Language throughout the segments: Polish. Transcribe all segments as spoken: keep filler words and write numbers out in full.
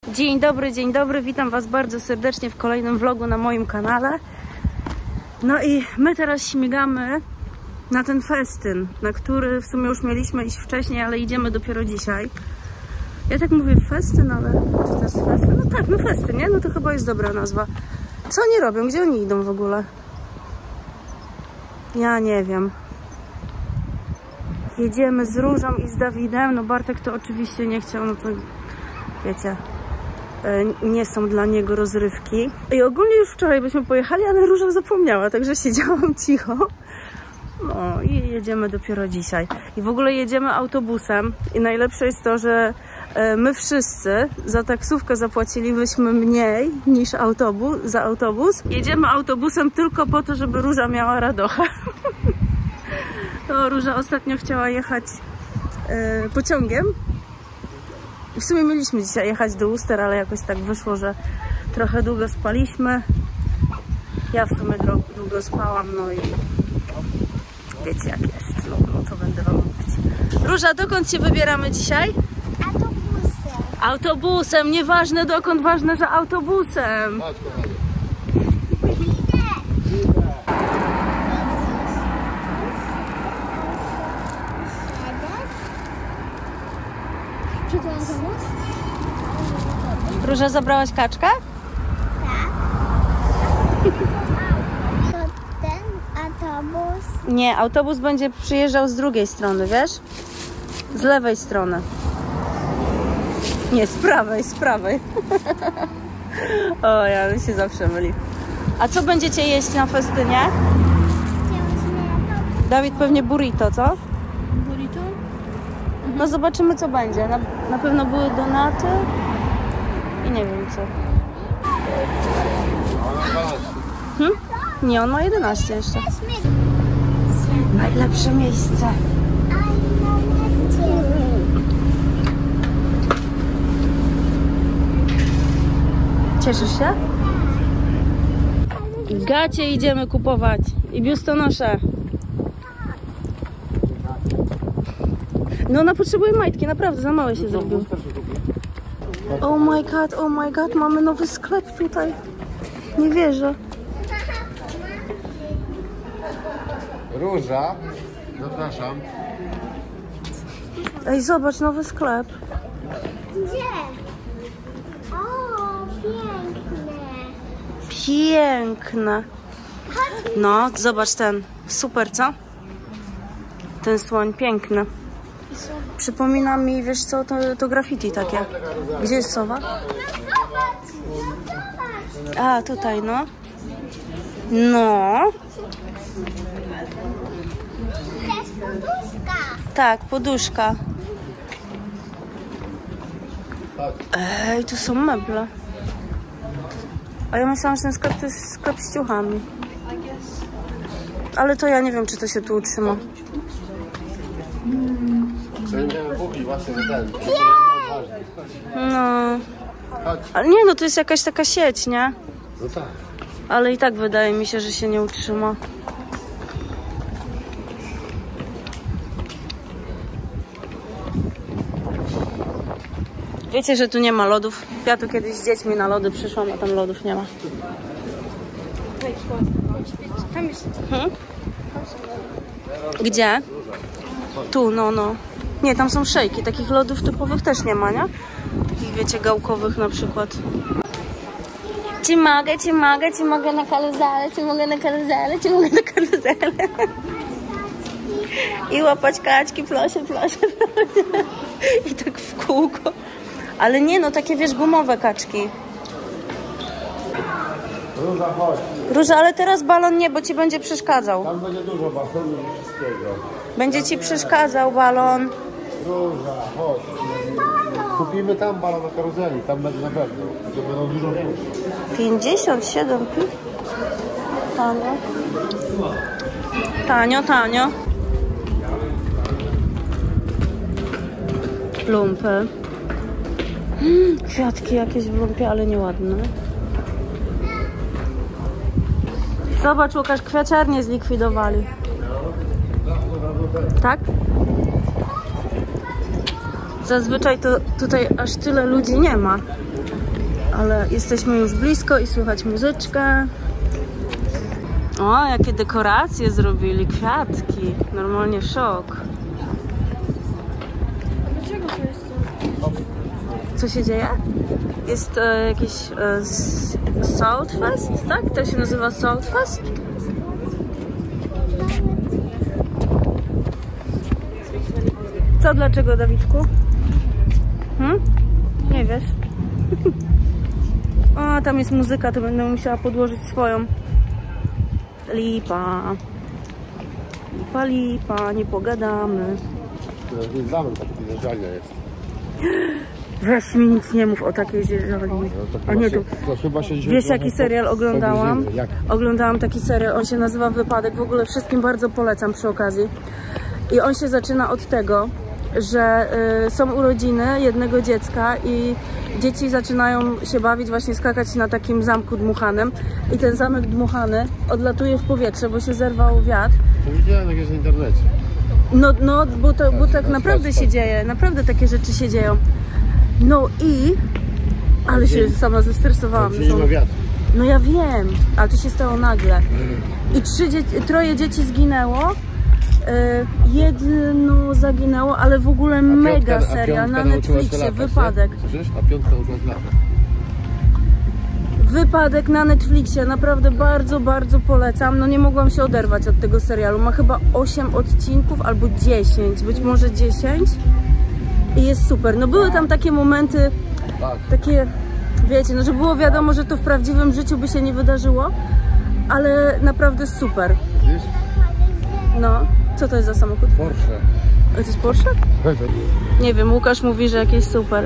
Dzień dobry, dzień dobry, witam Was bardzo serdecznie w kolejnym vlogu na moim kanale. No i my teraz śmigamy na ten festyn, na który w sumie już mieliśmy iść wcześniej, ale idziemy dopiero dzisiaj. Ja tak mówię festyn, ale czy to jest festyn? No tak, no festyn, nie? No to chyba jest dobra nazwa. Co oni robią? Gdzie oni idą w ogóle? Ja nie wiem. Jedziemy z Różą i z Dawidem. No Bartek to oczywiście nie chciał, no to wiecie, nie są dla niego rozrywki. I ogólnie już wczoraj byśmy pojechali, ale Róża zapomniała, także siedziałam cicho. No i jedziemy dopiero dzisiaj. I w ogóle jedziemy autobusem. I najlepsze jest to, że my wszyscy za taksówkę zapłacilibyśmy mniej niż autobus, za autobus. Jedziemy autobusem tylko po to, żeby Róża miała radochę. No, Róża ostatnio chciała jechać e, pociągiem. W sumie mieliśmy dzisiaj jechać do Uster, ale jakoś tak wyszło, że trochę długo spaliśmy. Ja w sumie długo spałam, no i wiecie jak jest, no, no to będę wam mówić. Róża, dokąd się wybieramy dzisiaj? Autobusem. Autobusem, nieważne dokąd, ważne, że autobusem. Róża, zabrałaś kaczkę? Tak. To ten autobus. Nie, autobus będzie przyjeżdżał z drugiej strony, wiesz? Z lewej strony. Nie, z prawej, z prawej. O, ja się zawsze myli. A co będziecie jeść na festynie? Dawid pewnie burrito, co? Burrito? No zobaczymy co będzie. Na, na pewno były donaty i nie wiem co. Hmm? Nie, on ma jedenaście jeszcze. Najlepsze miejsce. Cieszysz się? Gacie idziemy kupować i biustonosze. No ona potrzebuje majtki, naprawdę za małe się zrobił. Oh my god, oh my god, mamy nowy sklep tutaj. Nie wierzę. Róża, zapraszam. Ej, zobacz, nowy sklep. Gdzie? O, piękne. Piękne. No, zobacz ten. Super, co? Ten słoń, piękny. Przypomina mi, wiesz co, to, to graffiti takie. Gdzie jest sowa? A, tutaj, no. No. To jest poduszka. Tak, poduszka. Ej, tu są meble. A ja myślałam, że ten sklep to jest sklep z ciuchami. Ale to ja nie wiem, czy to się tu utrzyma. No. Ale nie, no to jest jakaś taka sieć, nie? No tak. Ale i tak wydaje mi się, że się nie utrzyma. Wiecie, że tu nie ma lodów? Ja tu kiedyś z dziećmi na lody przyszłam, a tam lodów nie ma. Hmm? Gdzie? Tu, no, no. Nie, tam są szejki. Takich lodów typowych też nie ma, nie? Takich, wiecie, gałkowych na przykład. Ci mogę, ci mogę, ci mogę na karuzele, ci mogę na karuzele, ci mogę na karuzele. I łapać kaczki, proszę, proszę, proszę. I tak w kółko. Ale nie, no takie, wiesz, gumowe kaczki. Róża, chodź. Róża, ale teraz balon nie, bo ci będzie przeszkadzał. Tam będzie dużo basonu i wszystkiego. Będzie ci przeszkadzał balon. Róża, chodź. Kupimy tam balon na karuzeli, tam będzie na pewno. To będą dużo większe. pięćdziesiąt siedem pi. Tanio. Tanio, tanio. Lumpy. Hmm, kwiatki jakieś w lumpie, ale nieładne. Zobacz, Łukasz, kwiaciarnię zlikwidowali. Tak? Zazwyczaj to tutaj aż tyle ludzi nie ma. Ale jesteśmy już blisko i słychać muzyczkę. O, jakie dekoracje zrobili, kwiatki. Normalnie szok. Dlaczego to jest to? Co się dzieje? Jest e, jakiś e, Salt Fest, tak? To się nazywa Salt Fest? Co, dlaczego, Dawidku? Hmm? Nie wiesz? O, tam jest muzyka, to będę musiała podłożyć swoją. Lipa. Lipa, lipa, nie pogadamy. To jest zamek, taki zjeżdżalnia jest. Weź mi nic nie mów o takiej zjeżdżalni. No, A nie tu. To chyba się Wiesz, jaki serial oglądałam? Jak? Oglądałam taki serial, on się nazywa Wypadek. W ogóle wszystkim bardzo polecam przy okazji. I on się zaczyna od tego, że y, są urodziny jednego dziecka i dzieci zaczynają się bawić, właśnie skakać na takim zamku dmuchanym. I ten zamek dmuchany odlatuje w powietrze, bo się zerwał wiatr. To widziałem jakieś w internecie. No, no bo, to, bo tak naprawdę się dzieje, naprawdę takie rzeczy się dzieją. No i... Ale się sama zestresowałam. Tam się nie ma wiatru. No ja wiem, ale to się stało nagle. I trzy dzie troje dzieci zginęło. Yy, jedno zaginęło, ale w ogóle A mega piątka, serial a na nauczyła się Netflixie. latać, Wypadek. nie? Słyszysz? A piątka nauczyła się latać. Wypadek na Netflixie. Naprawdę bardzo, bardzo polecam. No nie mogłam się oderwać od tego serialu. Ma chyba osiem odcinków albo dziesięć, być może dziesięć. I jest super. No były tam takie momenty, Tak. takie, wiecie, no że było wiadomo, że to w prawdziwym życiu by się nie wydarzyło, ale naprawdę super. Widzisz? No, co to jest za samochód? Porsche. A to jest Porsche? Nie wiem, Łukasz mówi, że jakieś super.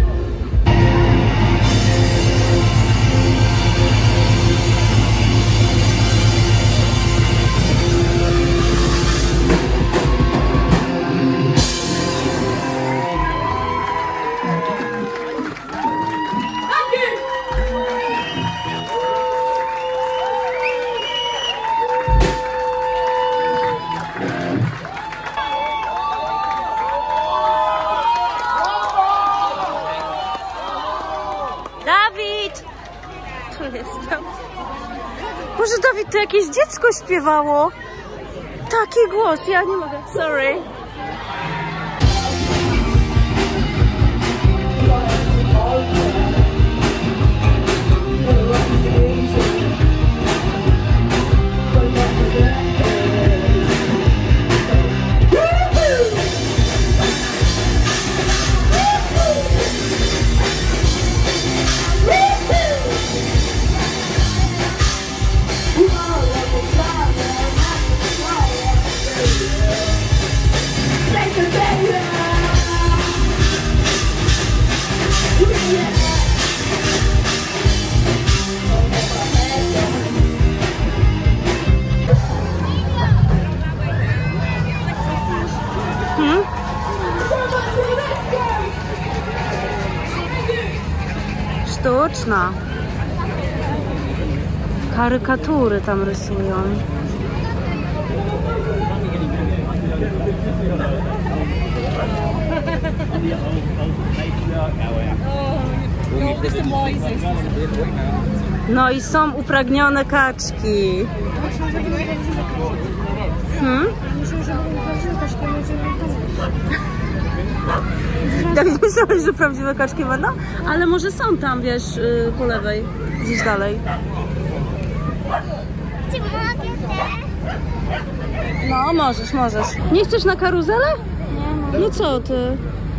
Dawid! Tu jestem. Boże, Dawid, to jakieś dziecko śpiewało. Taki głos, ja nie mogę. Sorry. Sztuczna. Karykatury tam rysują. No i są upragnione kaczki. Hmm? Dawid, myślałeś, że prawdziwe kaczki będą? Ale może są tam, wiesz, yy, po lewej, gdzieś dalej. Czy mogę też? No, możesz, możesz. Nie chcesz na karuzelę? Nie. No co ty?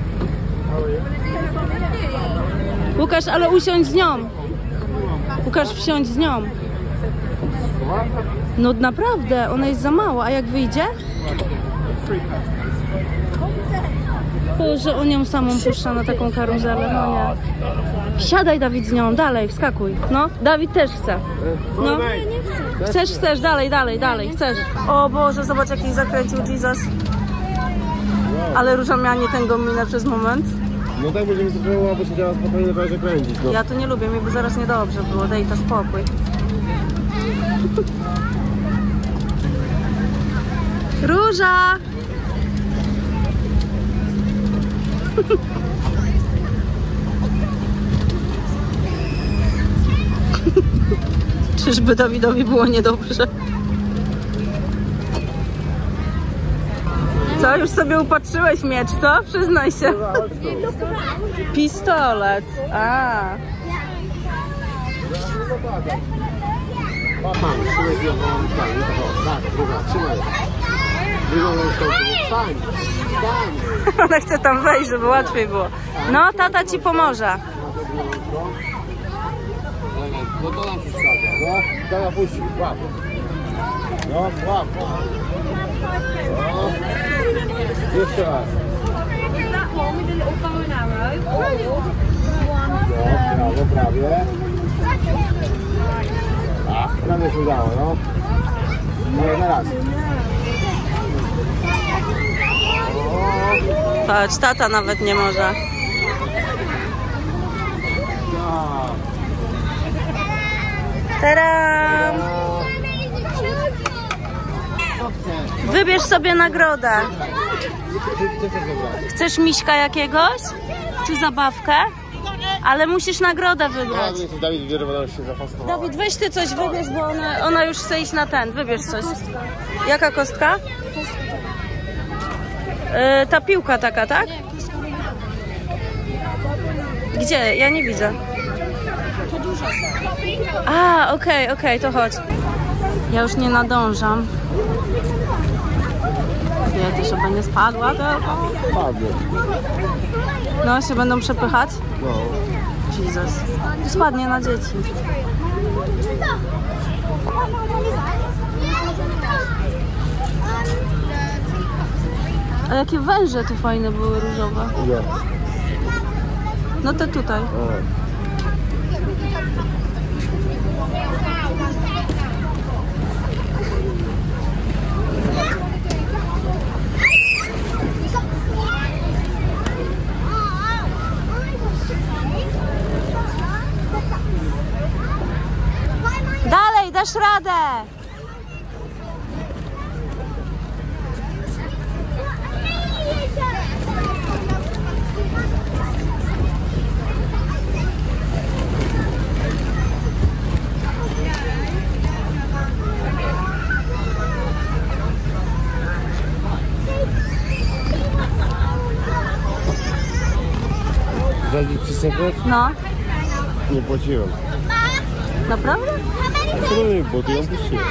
Łukasz, ale usiądź z nią. Łukasz, wsiądź z nią. No naprawdę, ona jest za mała, a jak wyjdzie? Że on ją samą puszcza na taką karuzelę, no nie. Siadaj, Dawid, z nią, dalej, wskakuj. No, Dawid też chce. No. Chcesz, chcesz, dalej, dalej, dalej, chcesz. O Boże, zobacz, jak ich zakręcił Jesus. Ale Róża miała nie tę minę przez moment. No tak będziemy sobie aby się działa spokojnie, na razie kręcić. No. Ja to nie lubię, mi by zaraz niedobrze było, daj to spokój. Róża! Czyżby Dawidowi było niedobrze? Co? Już sobie upatrzyłeś miecz, co? Przyznaj się. Pistolet. A. Mam, trzymaj ją, tak, druga, trzymaj. Drugą ręką, stań, stań. Ona chce tam wejść, żeby łatwiej było. No, tata ci pomoże. No to nam przeszkadza, no. Tata puści, łap. No, łap. No. Jeszcze raz. No, prawie, prawie. A, prawie się udało, no. No, na raz. Patrz, tata nawet nie może. Tadam! Wybierz sobie nagrodę. Chcesz miśka jakiegoś? Czy zabawkę? Ale musisz nagrodę wybrać. Dawid wybierze, bo ona się zafascynowała. Dawid, weź ty coś, wybierz, bo ona, ona już chce iść na ten. Wybierz coś. Jaka kostka? Yy, ta piłka taka, tak? Gdzie? Ja nie widzę. A, okej, okay, okej, okay, to chodź. Ja już nie nadążam. Wiecie, żeby nie spadła tylko. Spadnie. No, się będą przepychać? No. Jezus. Spadnie na dzieci. A jakie węże tu fajne były, różowe. Nie. No te tutaj. O. Dalej, dasz radę! Zajdzie ci sekret? No, Nie płaciłem. naprawdę? A co robię, bo ty ją puściłem.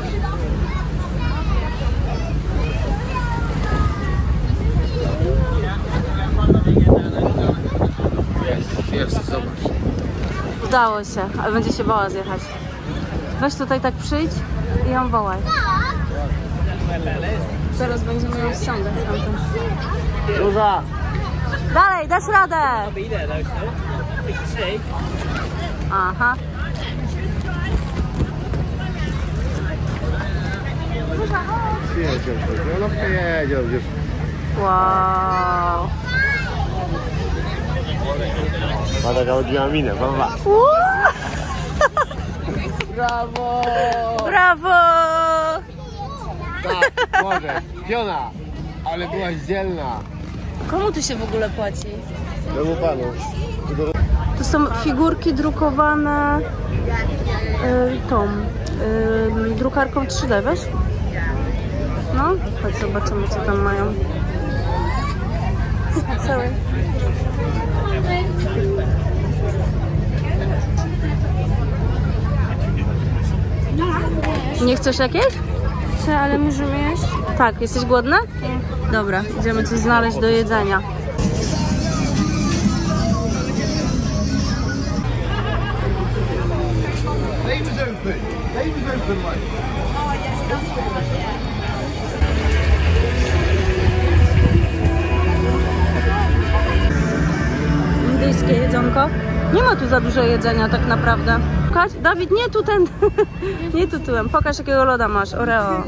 Jest, jest, zobacz. Udało się, ale będzie się bała zjechać. Weź tutaj tak przyjdź i ją wołaj. Zaraz będziemy ją ściągać tamtym. Duża! Dalej, dasz radę! Aha. Jedzie, no jedzie gdzieś. Wow. Ma taką odbiła minę, mama. Brawo! Brawo! Tak, możesz. Piona, ale byłaś dzielna. Komu tu się w ogóle płaci? Temu panu. To są figurki drukowane y, tą y, drukarką trzy D, wiesz? No, chodź zobaczymy, co tam mają. Sorry. Nie chcesz jakiejś? Chcę, ale możemy jeść? Tak, jesteś głodna? Nie. Dobra, idziemy coś znaleźć do jedzenia. Indyjskie jedzonko. Nie ma tu za dużo jedzenia tak naprawdę. Pokaż, Dawid, nie tu ten, nie tu tyłem. Pokaż, jakiego loda masz, Oreo.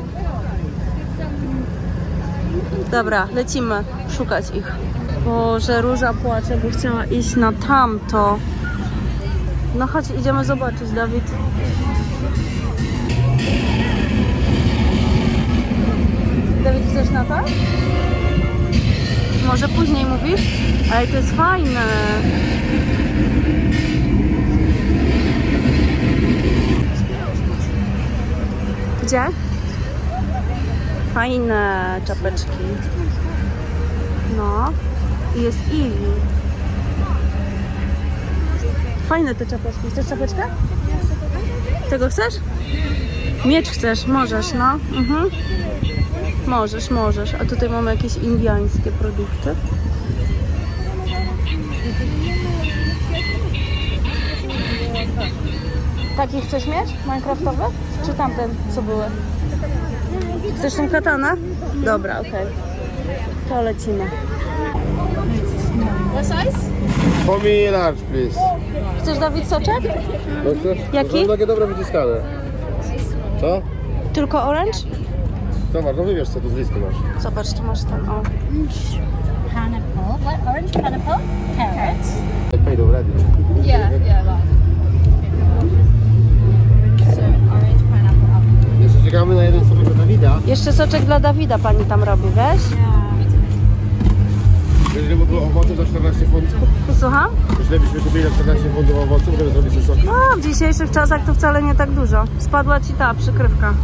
Dobra, lecimy szukać ich. Boże, Róża płacze, bo chciała iść na tamto. No chodź, idziemy zobaczyć, Dawid. Dawid, chcesz na to? Może później mówisz? Ale to jest fajne. Gdzie? Fajne czapeczki. No. I jest Eevee. Fajne te czapeczki. Chcesz czapeczkę? Tego chcesz? Miecz chcesz? Możesz, no. Mhm. Możesz, możesz. A tutaj mamy jakieś indiańskie produkty. Taki chcesz mieć? Minecraftowy? Czy tamten, co były? Chcesz tą katanę? Dobra, okej. Okay. To lecimy. What size? For me large, please. Chcesz, Dawid, soczek? Jaki? To są takie dobre wyciskane. Co? Tylko orange? Zobacz, no wybierz co tu z listy masz. Zobacz, tu masz ten, o. Pineapple. What? Orange pineapple? Carrots. I paid already. Yeah, yeah, that. So, orange pineapple. Jeszcze czekamy na jeden sobie dla Dawida. Jeszcze soczek dla Dawida pani tam robi, wiesz? Jeżeli by było owoców za czternaście funtów? Słucham? Jeżeli byśmy kupili za czternaście funtów owoców, żeby zrobić sobie soki. No, w dzisiejszych czasach to wcale nie tak dużo. Spadła ci ta przykrywka.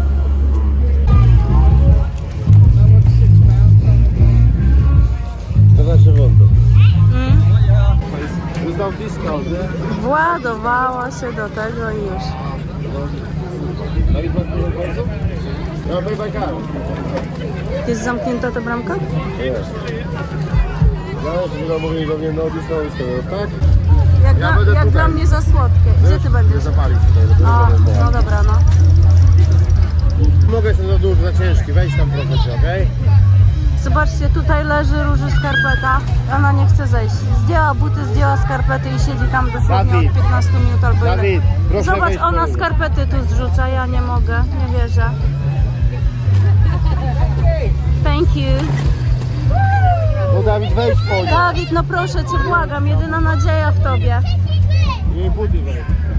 czternaście funtów. Mm. Uznał discount, nie? Władowała się do tego i już. Dawid, masz dużo owoców? Ja pay by card. Jest zamknięta ta bramka? Jest. Ja już mówili do mnie, no discount, tak? Jak, Ja dla, będę jak tutaj. dla mnie za słodkie. Gdzie ty będziesz? Zapalić tutaj. O, no dobra, no. Mogę jestem za duży, za ciężki, wejdź tam proszę, okej? Zobaczcie, tutaj leży Róży skarpeta. Ona nie chce zejść. Zdjęła buty, zdjęła skarpety i siedzi tam dosłownie Dawid. od piętnastu minut albo ile. Dawid, proszę Zobacz, wejść ona tu. skarpety tu zrzuca, ja nie mogę, nie wierzę. Thank you. No Dawid, wejdź po nią. Dawid, no proszę cię, błagam, jedyna nadzieja w tobie. Nie buty wejdź.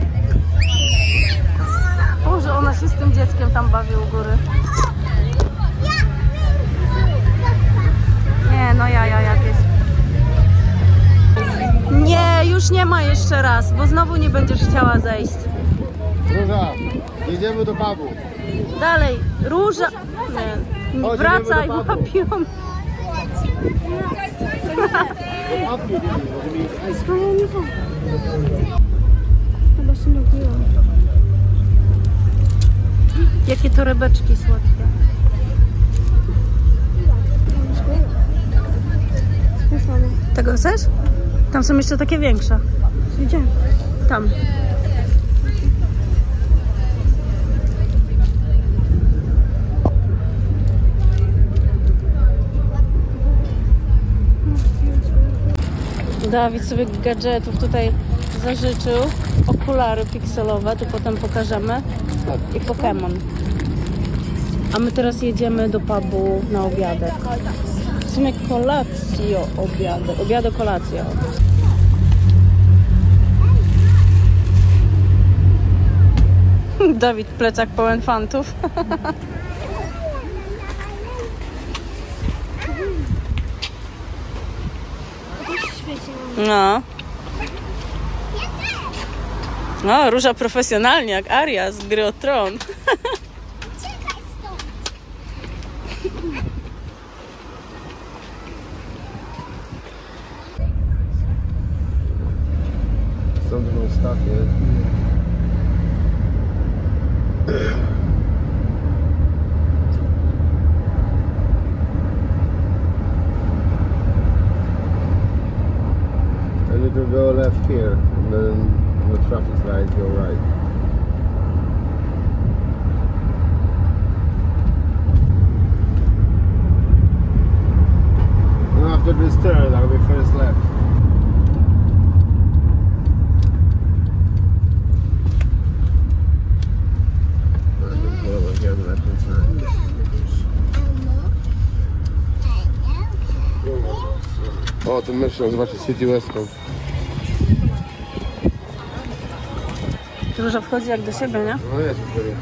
Boże, ona się z tym dzieckiem tam bawi u góry. Nie, no ja, ja jakieś. Nie, już nie ma jeszcze raz, bo znowu nie będziesz chciała zejść. Róża, jedziemy do pubu. Dalej, Róża. Nie, Chodź, wracaj, idziemy do pubu. łapią. Do pubu jedziemy, żeby mieć ice cream. Chyba się napiłam. Jakie torebeczki słodkie. Tego chcesz? Tam są jeszcze takie większe. Gdzie? Tam. Dawid sobie gadżetów tutaj zażyczył. Okulary pikselowe, tu potem pokażemy. I Pokémon. A my teraz jedziemy do pubu na obiadek. W sumie kolacjo, obiadek. Obiado, kolacjo. Dawid, plecak pełen fantów. No. No, Róża profesjonalnie, jak Arya z Gry o Tron. Something was stuck here. And you can go left here, and then the traffic light go right. And after this turn, I'll be first left. O, ten mecz zobaczyć City Westcom. Róża wchodzi jak do siebie, nie? No jest pewnie.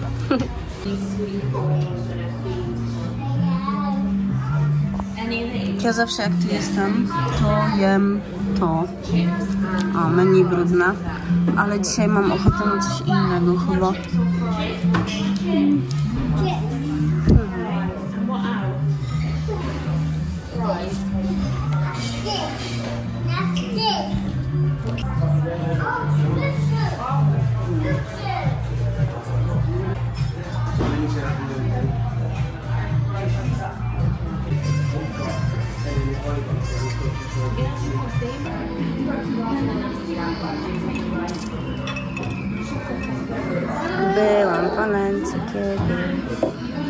Ja zawsze jak tu jestem, to jem to. O, menu brudne. Ale dzisiaj mam ochotę na coś innego chyba. Byłam w Walencji kiedyś.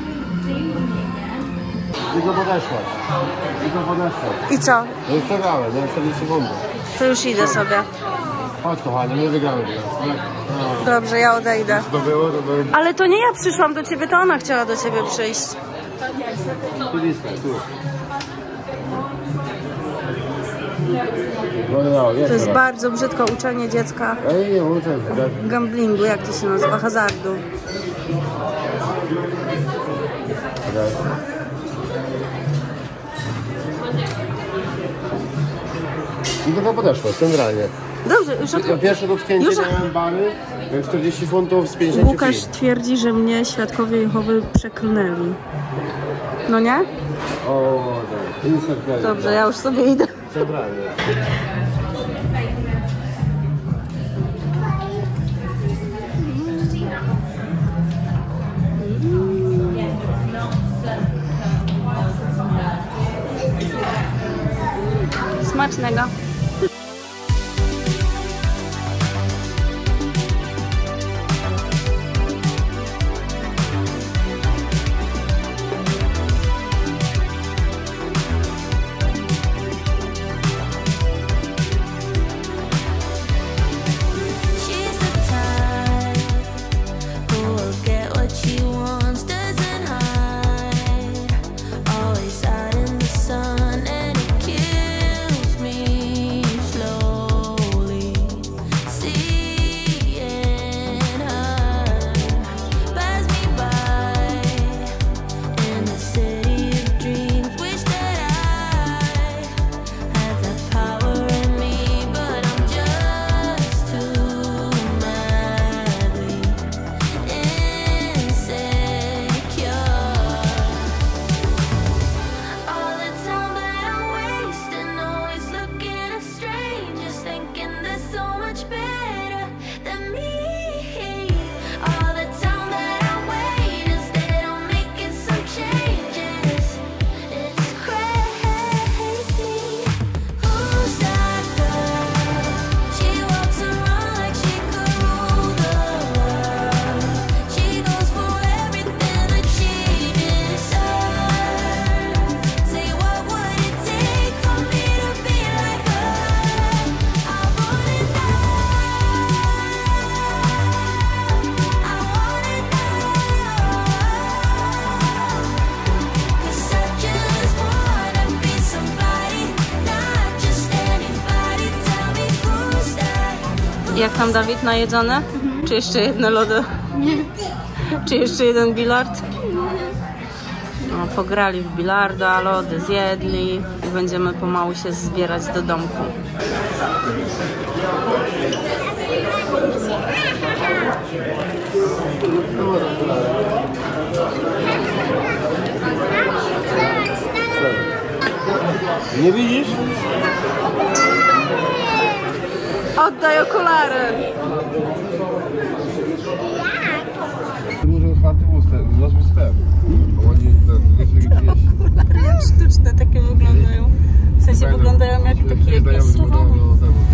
Tylko podeszłaś. Tylko podeszłaś. I co? No już przegrałem, miałem czterdzieści funtów. To już idę sobie. Chodź kochanie, nie wygramy teraz. No. Dobrze, ja odejdę. To było, to było. Ale to nie ja przyszłam do ciebie, to ona chciała do ciebie przyjść. Tu blisko, tu. No, no, To jest bardzo brzydko uczenie dziecka Ej, nie uczę. gamblingu, jak to się nazywa, hazardu. I tylko podeszło, centralnie. Dobrze, już od... Pierwsze dotknięcie Już- miałem bany, czterdzieści funtów z pięćdziesięciu Łukasz film. twierdzi, że mnie świadkowie Jehowy przeklnęli. No nie? O, tak. Insert credit. Dobrze, ja już sobie idę. Centralnie. Smacznego. She's the type who will get what she wants, doesn't hide. Always out in the sun, and it kills me slowly. Seeing her pass me by in the city of dreams. Wish that I had that power in me, but I'm just too madly insecure. All the time that I'm wasting, always looking at strangers, thinking they're so much better than me. All the time that I'm waiting, instead of making some changes. It's crazy. Who's that girl? She walks around like she could rule the world. She goes for everything that she deserves. Say, what would it take for me to be like her? I wanna know. I wanna know. 'Cause I just wanna be somebody, not just anybody. Tell me who's that? Jak tam, Dawid, najedzone? Czy jeszcze jedne lody? Czy jeszcze jeden bilard? No, pograli w bilarda, lody zjedli i będziemy pomału się zbierać do domku. Nie widzisz? Oddaj okulary! Duży otwarty ustęp, złożmy sklep. Bo oni jeszcze gdzieś... Sztuczne takie wyglądają. W sensie wyglądają jak takie Dają, jakieś... dają, dają, dają.